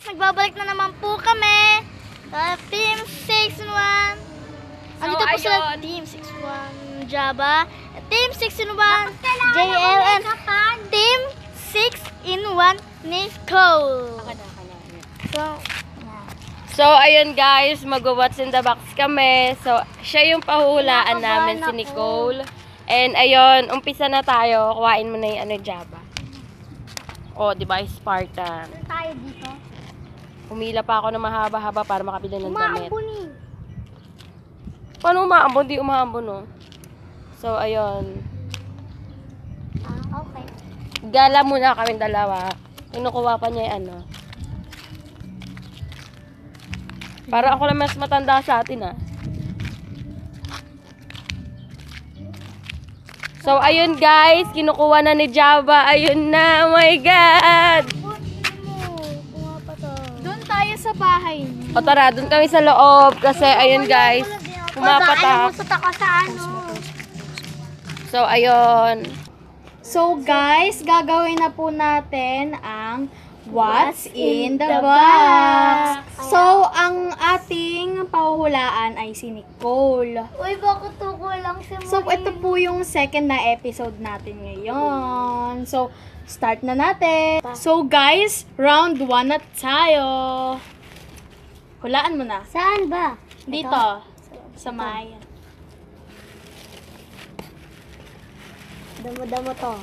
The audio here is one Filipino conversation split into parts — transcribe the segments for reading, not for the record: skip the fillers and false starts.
Nagbabalik na naman po kami sa Team 6 in 1. Andito po sila Team 6-1 Java, Team 6 in 1 JL, and Team 6 in 1 Nicole. So, ayun guys, mag-what's in the box kami. So, siya yung pahuhulaan namin, si Nicole. And ayun, umpisa na tayo. Kuhain mo na yung Java. O, di ba, Spartan. Saan tayo dito? Humila pa ako na mahaba-haba para makabili ng damit. Umaambon eh. Paano umaambon? Di umaambon, no? So, ayun. Okay. Gala muna kami dalawa. Kinukuha pa niya yung Para ako lang mas matanda sa atin, So, ayun guys, kinukuha na ni Java. Ayun na, oh my God! Doon tayo sa bahay. O tara, doon kami sa loob. Kasi, ayun guys, pumapatak. So, ayun. So guys, gagawin na po natin ang What's in the Box. So, ang ating pahuhulaan ay si Nicole. Uy, bakit ako lang si Mami? So, ito po yung second na episode natin ngayon. So, start na natin. So, guys, round 1 na tayo. Hulaan mo na. Saan ba? Dito. Sa Maya. Damo-damo to.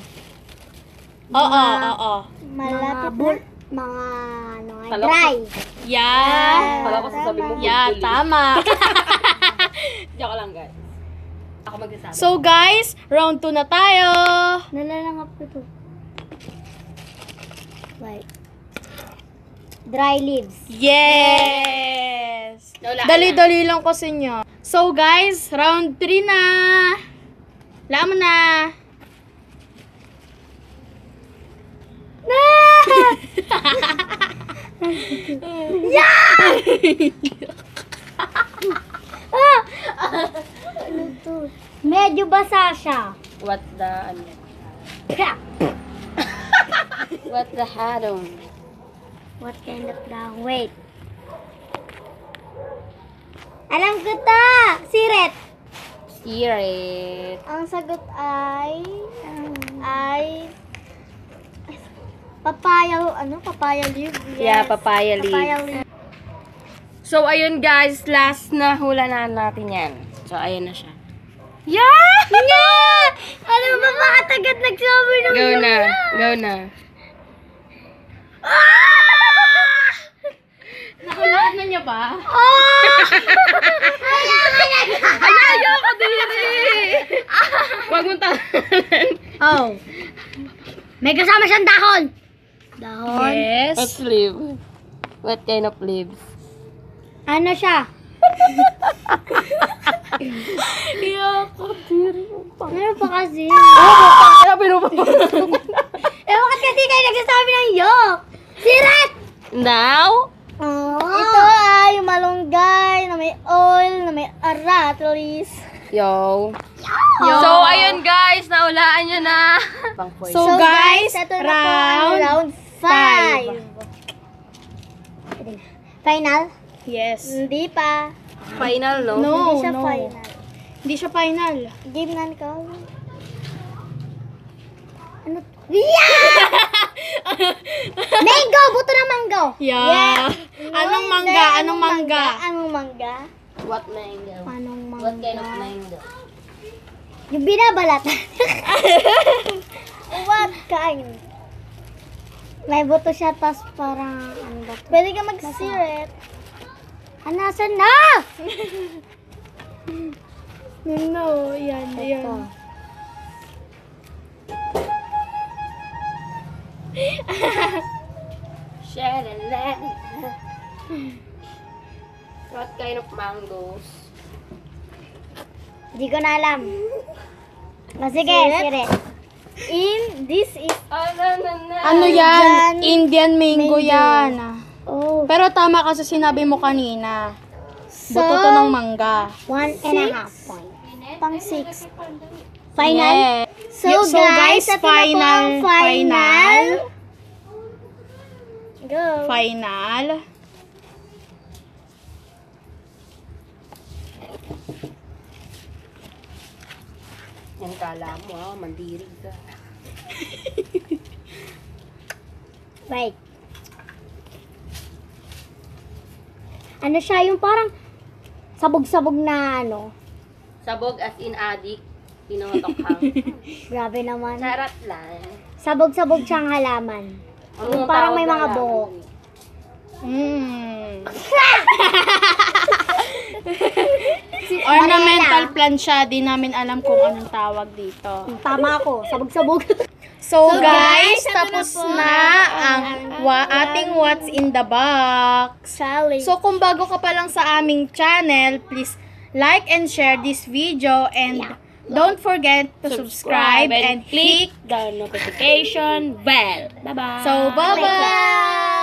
Oo. Malapit na. Mga ano nga, Talok. dry. Yeah. Kala ko sasabi mo, Yeah, bulbuli. tama. Joke lang guys. Ako magsasabi. So, guys, round 2 na tayo. Nalalangap ko to. Wait. Dry leaves. Yes! Wala Dali-dali lang kasi niya. So, guys, round 3 na. Wala mo na. Ano to? Medyo basa siya. What the, What the hadong? What kind of brown? Wait. Alam ko to! Siret! Spirit. Ang sagot ay papaya, papaya leaf. Yeah, papaya leaf. Papaya leaf. So, ayun guys, last na hula na natin yan. So, ayun na siya. Yeah! Yeah! Ano ba makatagat nagsabi ng Go na. Go na. Nakulaan na niya ba? Ayaw ko diri! Huwag mong tahanan. Oh. May kasama siyang dahon. Dahon? Yes. What's leaf? What kind of leaves? Ano siya? Iyoko, diri. Ano pa kasi? Kaya pinupapag. Bakit kasi kayo nagsasabi ng yok? Siret! Now? Oh. Ito ay malunggay na may oil, na may aratilis. Yo. So, ayun guys, naulaan nyo na. So, guys, ito na po ang round round 5. Final? Yes. Hindi pa. Final, no? No, Hindi siya no. final. Hindi siya final. Game na ikaw. Ano? Yeah! Mango! Buto ng mango! Yeah. Anong mangga? Anong mangga? Anong mangga? What mango? Anong mangga? What kind of mango? Yung binabalat. What kind? May buto siya, tapos parang ano ba to? Pwede ka mag-siret. Nasan na? No, yan, yan. Ito. What kind of mangoes? Hindi ko na alam. Sige, siret. This is Ano yan? Indian mango yan. Oh. Pero tama kasi sinabi mo kanina. Buto to ng mangga. 1.5 point. Pang 6. Final? Yeah. So, guys, ito na po final, ang final. Go. Final. Yung kala mo, mandirig ka. Wait. Ano siya, yung parang sabog-sabog na ano. Sabog as in addict. Pinotokhang. Grabe naman. Charot lang. Sabog-sabog siyang halaman. Yung parang may mga buhok. Ornamental plant siya. Di namin alam kung anong tawag dito. Tama ako, sabog-sabog. So guys, tapos na ang ating What's in the Box. Sally. So kung bago ka pa lang sa aming channel, please like and share this video and don't forget to subscribe and click. the notification bell. Bye-bye. So bye-bye!